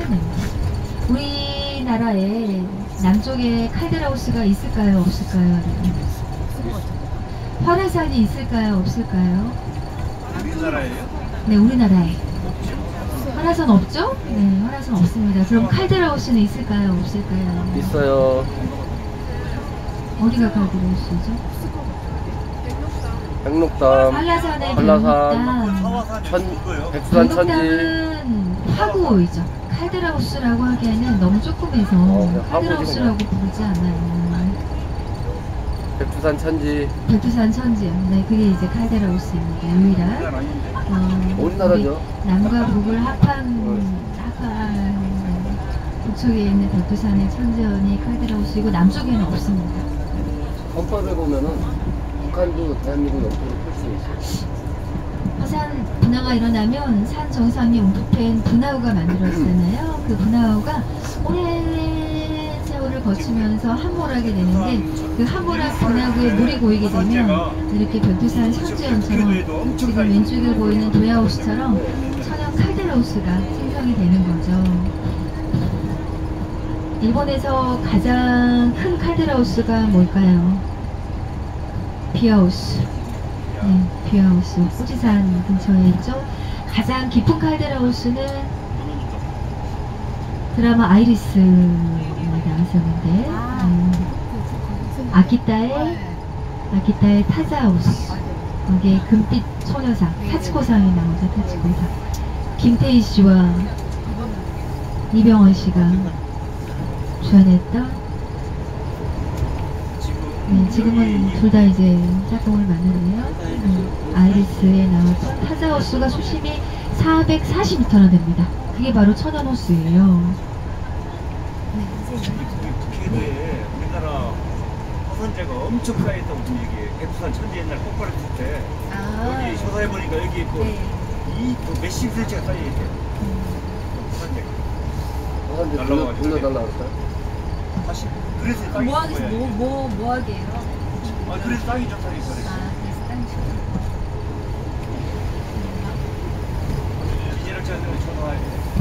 표현됩니다. 우리나라에 남쪽에 칼데라우스가 있을까요? 없을까요? 화라산이 있을까요? 없을까요? 우리나라예요? 네, 우리나라에. 화라산 없죠? 네, 화라산 없습니다. 그럼 칼데라우스는 있을까요? 없을까요? 있어요. 어디가 칼데라우스죠? 백록담, 한라산의 한라산, 백두산 천지. 백록담은 화구이죠. 칼데라우스라고 하기에는 너무 조금해서 칼데라우스라고 부르지 않아요. 백두산 천지. 백두산 천지요. 네, 그게 이제 칼데라우스입니다. 유일한. 우리나라죠. 남과 북을 합한 북쪽에 있는 백두산의 천지연이 칼데라우스이고 남쪽에는 없습니다. 헌법에 보면은 북한도 대한민국 영토를 풀 수 있어요. 화산 분화가 일어나면 산 정상이 움푹팬 분화구가 만들어지잖아요. 그 분화구가 오랜 세월을 거치면서 함몰하게 되는데 그 함몰한 분화구에 물이 고이게 되면 이렇게 백두산 천지연처럼 지금 왼쪽에 보이는 도야호수처럼 천연 칼데라우스가 생성이 되는 거죠. 일본에서 가장 큰 칼데라우스가 뭘까요? 비아우스. 네, 비아우스. 후지산 근처에 있죠. 가장 깊은 칼데라우스는 드라마 아이리스에 나왔었는데 아키타의 타자우스. 거기에 금빛 소녀상 타치코상이 나오죠. 타치코상. 김태희 씨와 이병헌 씨가 주연했던 네, 지금은 둘 다 이제 짝꿍을 만나네요. 아이리스에 나왔던 타자호수가 수심이 440m나 됩니다. 그게 바로 천연호수예요. 북해도에 우리나라 화산재가 엄청 쌓여있다고 좀 얘기해. 백두산 천지 옛날 폭발했을 때 여기 조사해보니까 여기 그 몇십 센치가 쌓여있대. 화산재가. 화산재 돌려달라고 할까요? 다시 그래서 땅이 뭐 하기 좋은 거야, 이게. 뭐 하게요? 그래서 땅이 좋다고 했어. 그래서 땅이 좋다. 이재력자한테 전화해.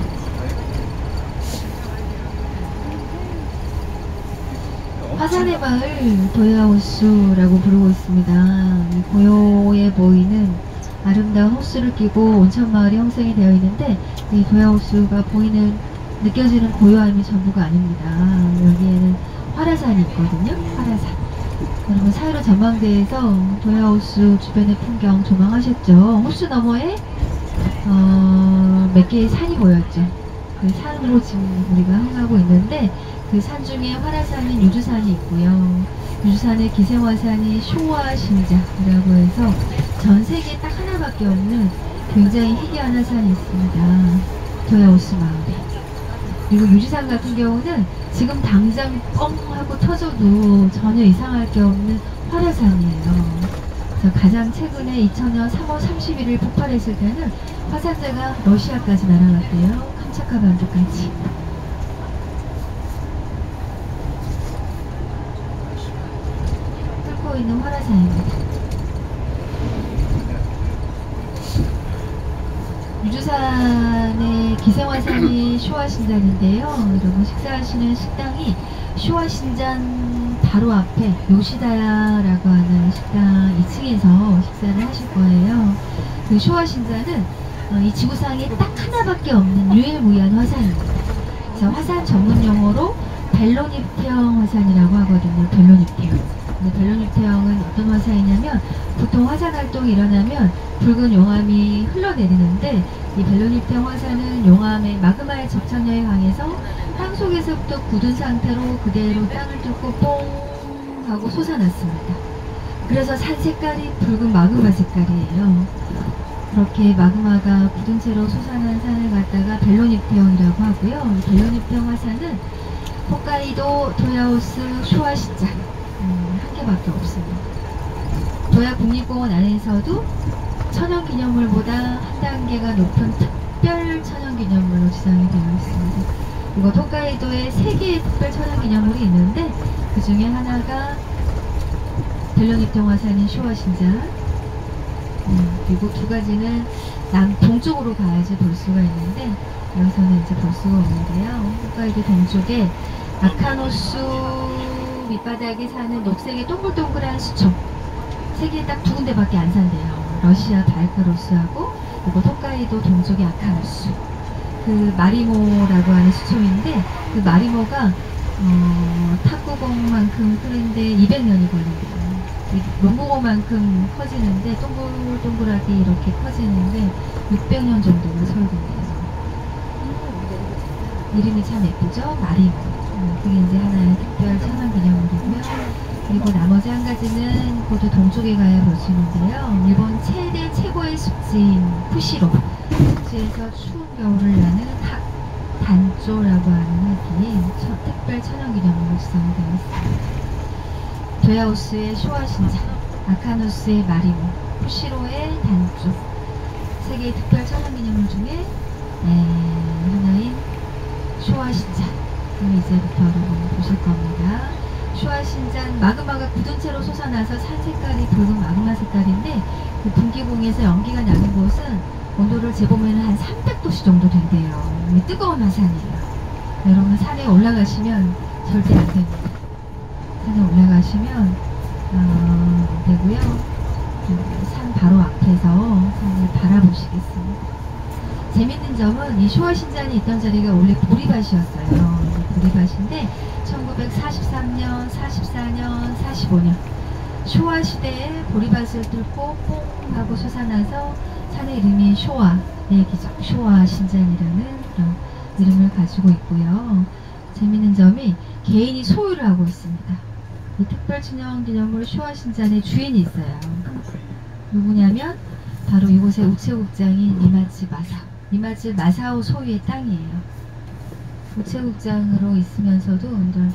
화산의 마을 도야호수라고 부르고 있습니다. 이 고요해 보이는 아름다운 호수를 끼고 온천마을이 형성이 되어 있는데 이 도야호수가 느껴지는 고요함이 전부가 아닙니다. 여기에는 화라산이 있거든요. 화라산. 여러분 사유로 전망대에서 도야호수 주변의 풍경 조망하셨죠? 호수 너머에 몇 개의 산이 보였죠. 그 산으로 지금 우리가 향하고 있는데 그 산 중에 화라산인 유주산이 있고요. 유주산의 기생화산이 쇼와신자라고 해서 전 세계에 딱 하나밖에 없는 굉장히 희귀한 화산이 있습니다. 도야호수 마을에. 그리고 유지산 같은 경우는 지금 당장 뻥 하고 터져도 전혀 이상할 게 없는 화라산이에요. 그래서 가장 최근에 2000년 3월 31일 폭발했을 때는 화산재가 러시아까지 날아갔대요. 캄차카 반도까지. 뚫고 있는 화라산입니다. 유주산의 기생화산이 쇼와신잔인데요. 여러분 식사하시는 식당이 쇼와신잔 바로 앞에 요시다야라고 하는 식당 2층에서 식사를 하실 거예요. 그 쇼와신잔은 이 지구상에 딱 하나밖에 없는 유일무이한 화산입니다. 그래서 화산 전문 용어로 벨로니프테형 화산이라고 하거든요. 벨로니프테형. 벨로니프테형은 어떤 화산이냐면 보통 화산 활동이 일어나면 붉은 용암이 흘러내리는데 이 벨로니프테형 화산은 용암의 마그마의 접착력에 강해서 땅 속에서부터 굳은 상태로 그대로 땅을 뚫고 뽕 하고 솟아났습니다. 그래서 산 색깔이 붉은 마그마 색깔이에요. 그렇게 마그마가 굳은 채로 솟아난 산을 갖다가 벨로니프테형이라고 하고요. 벨로니프테형 화산은 홋카이도 도야호수 쇼와신자 한 개밖에 없습니다. 도야 국립공원 안에서도 천연기념물보다 한 단계가 높은 특별 천연기념물로 지정이 되어 있습니다. 이거 홋카이도에 3개의 특별 천연기념물이 있는데 그 중에 하나가 벨로니프테형 화산인 쇼와신자, 그리고 2가지는 동쪽으로 가야지 볼 수가 있는데 여기서는 이제 볼 수가 없는데요. 홋카이도 동쪽에 아카노수 밑바닥에 사는 녹색의 동글동글한 수초. 세계에 딱 두 군데밖에 안 산대요. 러시아 발카로스하고 그리고 홋카이도 동쪽의 아카노수. 그 마리모라고 하는 수초인데 그 마리모가 탁구공만큼 크는데 200년이 걸린대요. 농구공만큼 커지는데 동글동글하게 이렇게 커지는데 600년 정도가 소요된대요. 이름이 참 예쁘죠? 마리모. 그게 이제 하나의 특별 천연기념물이고요. 그리고 나머지 한 가지는 모두 동쪽에 가야 볼 수 있는데요. 일본 최고의 습지인 푸시로. 습지에서 추운 겨울을 나는 단조라고 하는 흙이 특별 천연기념물로 지정이 되어 있습니다. 도야오스의 쇼와신자, 아카노스의 마리모, 푸시로의 단조. 세계의 특별 천연기념물 중에 하나인 쇼와신자를 이제부터 여러분 보실 겁니다. 쇼와신잔 마그마가 굳은 채로 솟아나서 산 색깔이 붉은 마그마 색깔인데 그 분기봉에서 연기가 나는 곳은 온도를 재보면 한 300도씨 정도 된대요. 뜨거운 화산이에요. 여러분 산에 올라가시면 절대 안 됩니다. 산에 올라가시면 안 되고요. 산 바로 앞에서 산을 바라보시겠습니다. 재밌는 점은 이 쇼와신잔이 있던 자리가 원래 보리밭이었어요. 보리밭인데 1943년, 44년, 45년 쇼와 시대에 보리밭을 뚫고 뽕 하고 솟아나서 산의 이름이 쇼와의 기적, 쇼와신잔이라는 그런 이름을 가지고 있고요. 재밌는 점이 개인이 소유를 하고 있습니다. 이 특별기념물 쇼와신잔의 주인이 있어요. 누구냐면 바로 이곳의 우체국장인 이마츠 마사오 소유의 땅이에요. 우체국장으로 있으면서도 이런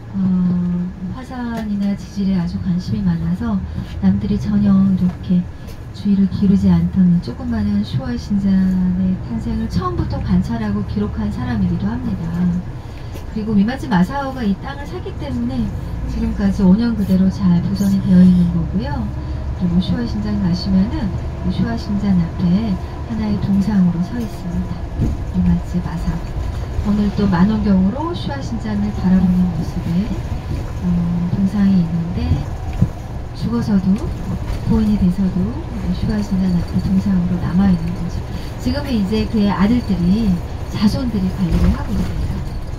화산이나 지질에 아주 관심이 많아서 남들이 전혀 이렇게 주의를 기울이지 않던 조그마한 쇼와신잔의 탄생을 처음부터 관찰하고 기록한 사람이기도 합니다. 그리고 미마츠 마사오가 이 땅을 샀기 때문에 지금까지 5년 그대로 잘 보존이 되어 있는 거고요. 그리고 쇼와신잔 가시면은 이 쇼와신잔 앞에 하나의 동상으로 서 있습니다. 미마츠 마사오. 오늘 또 만원경으로 쇼와신잔을 바라보는 모습에 동상이 있는데 죽어서도 고인이 돼서도 쇼와신잔 앞에 동상으로 남아있는 거죠. 지금은 이제 그의 아들들이 자손들이 관리를 하고 있습니다.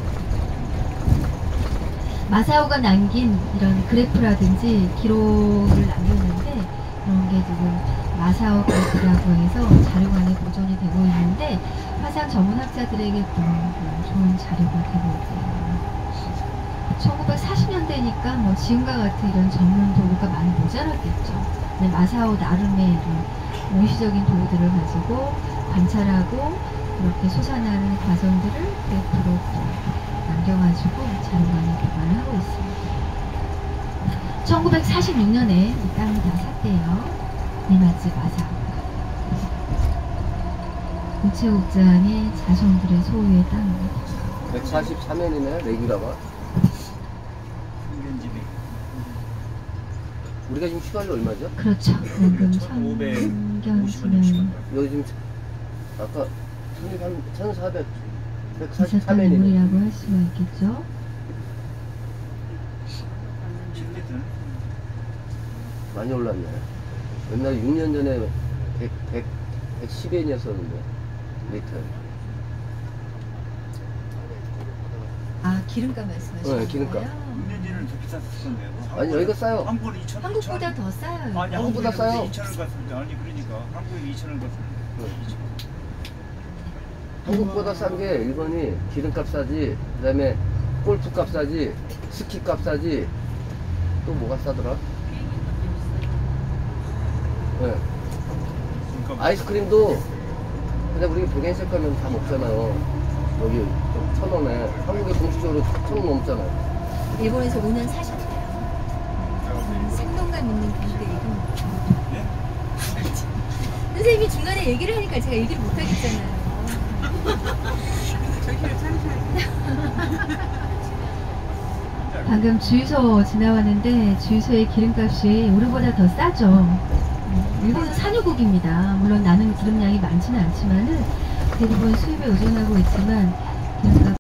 마사오가 남긴 이런 그래프라든지 기록을 남겼는데 그런 게 지금 마사오 그래프라고 해서 자료관에 보존이 되고 있는데 화산 전문학자들에게 좋은 자료가 되고 있대요. 1940년대니까 뭐 지금과 같은 이런 전문 도구가 많이 모자랐겠죠. 근데 마사오 나름의 이런 원시적인 도구들을 가지고 관찰하고 이렇게 솟아나는 과정들을 그래프로 남겨가지고 자료관에 보관을 하고 있습니다. 1946년에 이 땅을 다 샀대요. 미마츠 마사오가. 우체국장의 자손들의 소유의 땅입니다. 143년이네 레귤라가. 우리가 지금 시간이 얼마죠? 그렇죠. 지금 성경 수명 여기 지금 아까 1400 있었던 143년이네. 인물이라고 할 수가 있겠죠. 많이 올랐네. 옛날에 6년 전에 110엔이었었는데 리터. 아, 기름값 말씀하시는 네, 기름값. 거예요? 6년 전에는 더 비쌌었는데요. 아니 여기가 싸요. 한국은 2,000원. 한국보다 더 싸요. 아니 한국보다 한국보다 싸요. 2,000원 갔습니다. 아니 그러니까 한국에 2,000원 갔습니다. 한국보다 싼 게 일본이 기름값 싸지, 그 다음에 골프값 싸지, 스키값 싸지, 또 뭐가 싸더라? 네. 그러니까 아이스크림도 근데 우리 100엔씩 가면 다 먹잖아요. 여기 1,000원에 한국에 공식적으로 1,000원 넘잖아요. 일본에서 5년 사셨대요. 생동감 있는 분인데 얘기 못 예? 선생님이 중간에 얘기를 하니까 제가 얘기를 못 하겠잖아요. 방금 주유소 지나왔는데 주유소의 기름값이 우리보다 더 싸죠. 일본은 산유국입니다. 물론 나는 기름량이 많지는 않지만은 대부분 수입에 의존하고 있지만